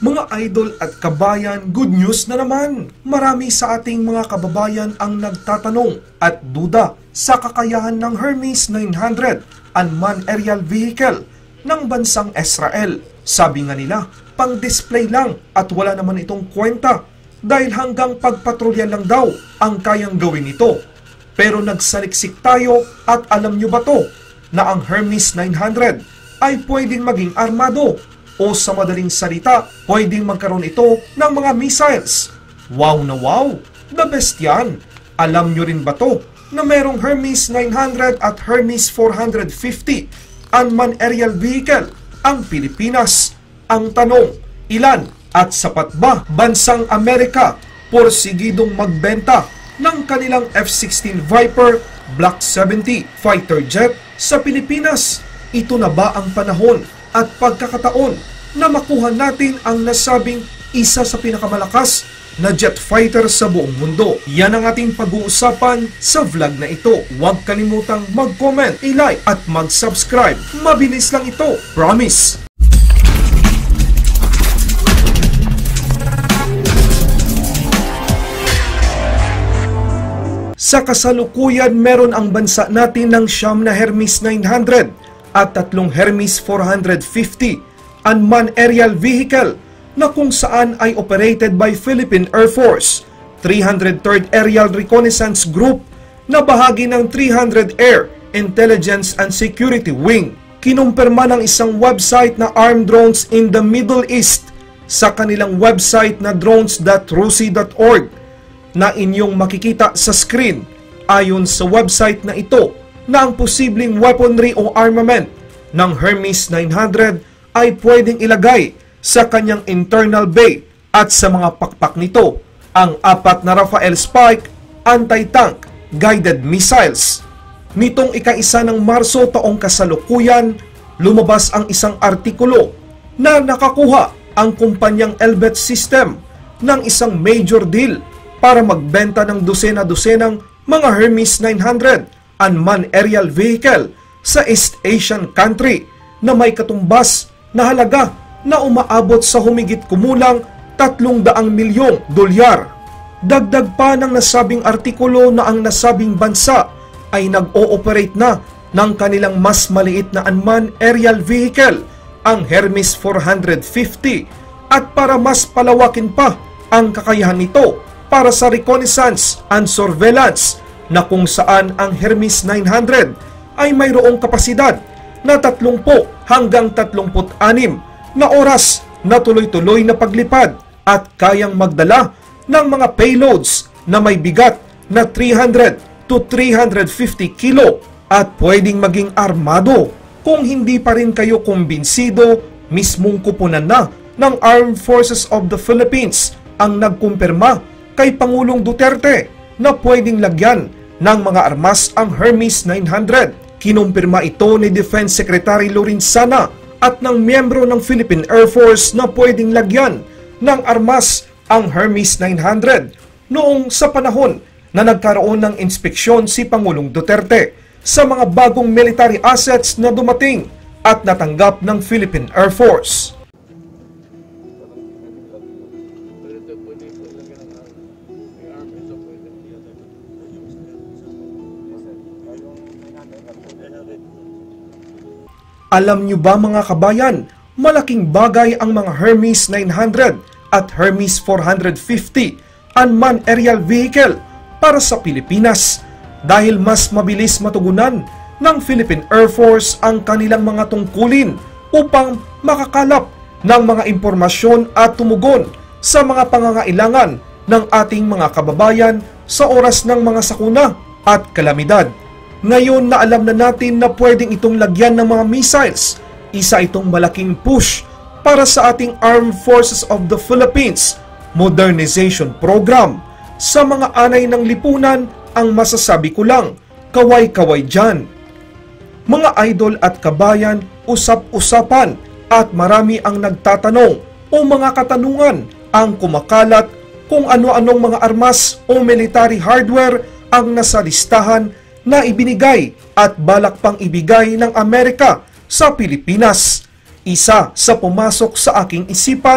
Mga idol at kabayan, good news na naman. Marami sa ating mga kababayan ang nagtatanong at duda sa kakayahan ng Hermes 900 unmanned aerial vehicle ng bansang Israel. Sabi nga nila, pang-display lang at wala naman itong kwenta dahil hanggang pagpatrolya lang daw ang kayang gawin ito. Pero nagsaliksik tayo at alam nyo ba to na ang Hermes 900 ay pwedeng maging armado? O sa madaling salita, pwedeng magkaroon ito ng mga missiles. Wow na wow! The best yan! Alam nyo rin ba to na merong Hermes 900 at Hermes 450 unmanned aerial vehicle ang Pilipinas? Ang tanong, ilan at sapat ba bansang Amerika porsigidong magbenta ng kanilang F-16 Viper Block 70 fighter jet sa Pilipinas? Ito na ba ang panahon at pagkakataon na makuha natin ang nasabing isa sa pinakamalakas na jet fighter sa buong mundo? Yan ang ating pag-uusapan sa vlog na ito. Huwag kalimutang mag-comment, i-like at mag-subscribe. Mabilis lang ito, promise! Sa kasalukuyan, meron ang bansa natin ng siyam na Hermes 900 at tatlong Hermes 450 unmanned aerial vehicle na kung saan ay operated by Philippine Air Force, 303rd Aerial Reconnaissance Group na bahagi ng 300 Air Intelligence and Security Wing. Kinumpirma ng isang website na Armed Drones in the Middle East sa kanilang website na drones.rusi.org na inyong makikita sa screen. Ayon sa website na ito, na ang posibleng weaponry o armament ng Hermes 900 ay pwedeng ilagay sa kanyang internal bay at sa mga pakpak nito ang 4 na Rafale Spike anti-tank guided missiles. Nitong ika-1 ng Marso taong kasalukuyan, lumabas ang isang artikulo na nakakuha ang kumpanyang Elbit System ng isang major deal para magbenta ng dosena-dosenang mga Hermes 900 unmanned aerial vehicle sa East Asian country na may katumbas na halaga na umaabot sa humigit kumulang 300 milyong dolyar. Dagdag pa ng nasabing artikulo na ang nasabing bansa ay nag-ooperate na ng kanilang mas maliit na unmanned aerial vehicle, ang Hermes 450, at para mas palawakin pa ang kakayahan nito para sa reconnaissance and surveillance, na kung saan ang Hermes 900 ay mayroong kapasidad na 30 hanggang 36 na oras na tuloy-tuloy na paglipad at kayang magdala ng mga payloads na may bigat na 300 to 350 kilo at pwedeng maging armado. Kung hindi pa rin kayo kumbinsido, mismong kupunan na ng Armed Forces of the Philippines ang nagkumpirma kay Pangulong Duterte na pwedeng lagyan ng mga armas ang Hermes 900. Kinumpirma ito ni Defense Secretary Lorenzana at ng miyembro ng Philippine Air Force na pwedeng lagyan ng armas ang Hermes 900 noong sa panahon na nagkaroon ng inspeksyon si Pangulong Duterte sa mga bagong military assets na dumating at natanggap ng Philippine Air Force. Alam nyo ba mga kabayan, malaking bagay ang mga Hermes 900 at Hermes 450 unmanned aerial vehicle para sa Pilipinas dahil mas mabilis matugunan ng Philippine Air Force ang kanilang mga tungkulin upang makakalap ng mga impormasyon at tumugon sa mga pangangailangan ng ating mga kababayan sa oras ng mga sakuna at kalamidad. Ngayon na alam na natin na pwedeng itong lagyan ng mga missiles, isa itong malaking push para sa ating Armed Forces of the Philippines modernization program. Sa mga anay ng lipunan, ang masasabi ko lang, kaway-kaway dyan. Mga idol at kabayan, usap-usapan at marami ang nagtatanong o mga katanungan ang kumakalat kung ano-anong mga armas o military hardware ang nasa listahan na ibinigay at balak pang ibigay ng Amerika sa Pilipinas. Isa sa pumasok sa aking isipan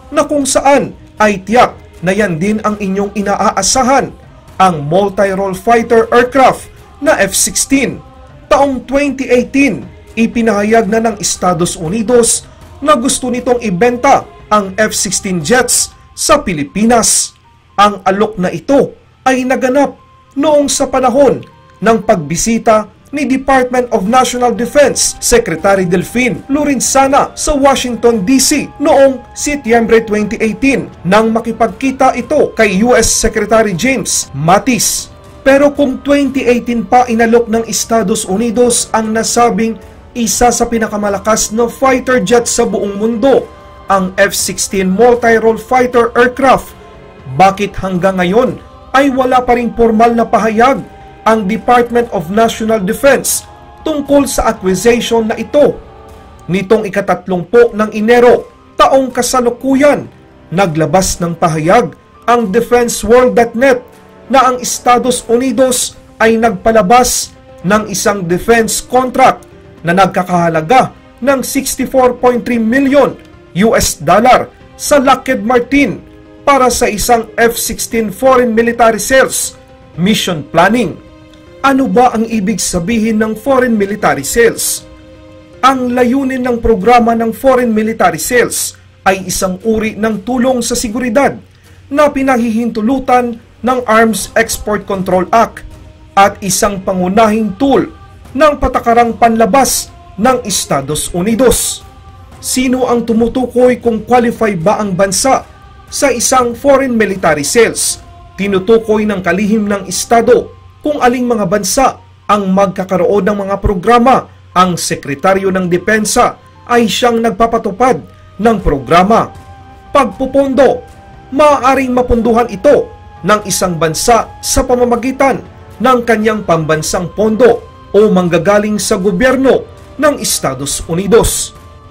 na kung saan ay tiyak na yan din ang inyong inaaasahan, ang multi-role fighter aircraft na F-16. Taong 2018, ipinahayag na ng Estados Unidos na gusto nitong ibenta ang F-16 jets sa Pilipinas. Ang alok na ito ay naganap noong sa panahon ng pagbisita ni Department of National Defense Secretary Delfin Lorenzana sa Washington, D.C. noong Setyembre 2018 nang makipagkita ito kay US Secretary James Mattis. Pero kung 2018 pa inalok ng Estados Unidos ang nasabing isa sa pinakamalakas na fighter jet sa buong mundo, ang F-16 multi-role fighter aircraft, bakit hanggang ngayon ay wala pa ring formal na pahayag ang Department of National Defense tungkol sa acquisition na ito? Nitong ika-30 ng Enero, taong kasalukuyan, naglabas ng pahayag ang DefenseWorld.net na ang Estados Unidos ay nagpalabas ng isang defense contract na nagkakahalaga ng 64.3 million US dollar sa Lockheed Martin para sa isang F-16 foreign military sales mission planning. Ano ba ang ibig sabihin ng foreign military sales? Ang layunin ng programa ng foreign military sales ay isang uri ng tulong sa seguridad na pinahihintulutan ng Arms Export Control Act at isang pangunahing tool ng patakarang panlabas ng Estados Unidos. Sino ang tumutukoy kung qualify ba ang bansa sa isang foreign military sales? Tinutukoy ng kalihim ng Estado kung aling mga bansa ang magkakaroon ng mga programa. Ang Sekretaryo ng Depensa ay siyang nagpapatupad ng programa. Pagpupondo, maaaring mapunduhan ito ng isang bansa sa pamamagitan ng kanyang pambansang pondo o manggagaling sa gobyerno ng Estados Unidos.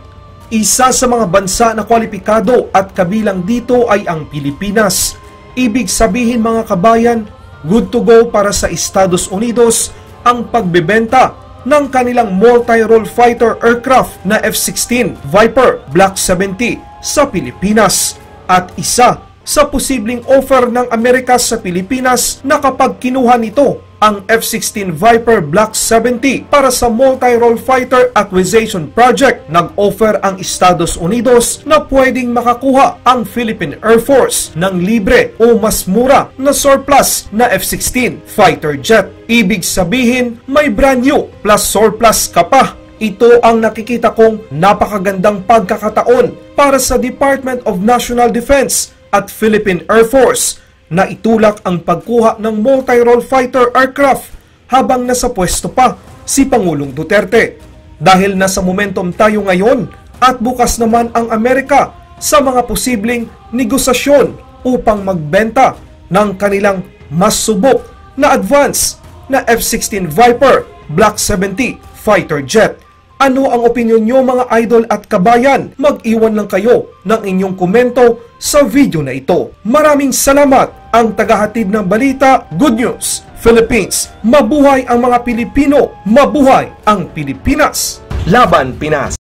Isa sa mga bansa na kwalipikado at kabilang dito ay ang Pilipinas. Ibig sabihin mga kabayan, good to go para sa Estados Unidos ang pagbebenta ng kanilang multi-role fighter aircraft na F-16 Viper Block 70 sa Pilipinas. At isa sa posibleng offer ng Amerika sa Pilipinas na kapag kinuha nito ang F-16 Viper Block 70 para sa multi-role fighter acquisition project, nag-offer ang Estados Unidos na pwedeng makakuha ang Philippine Air Force ng libre o mas mura na surplus na F-16 fighter jet. Ibig sabihin, may brand new plus surplus ka pa. Ito ang nakikita kong napakagandang pagkakataon para sa Department of National Defense at Philippine Air Force na itulak ang pagkuha ng multi-role fighter aircraft habang nasa pwesto pa si Pangulong Duterte. Dahil nasa momentum tayo ngayon at bukas naman ang Amerika sa mga posibleng negosasyon upang magbenta ng kanilang mas subok na advance na F-16 Viper Block 70 fighter jet. Ano ang opinyon nyo mga idol at kabayan? Mag-iwan lang kayo ng inyong komento sa video na ito. Maraming salamat ang tagahatid ng balita, Good News Philippines. Mabuhay ang mga Pilipino, mabuhay ang Pilipinas. Laban Pinas!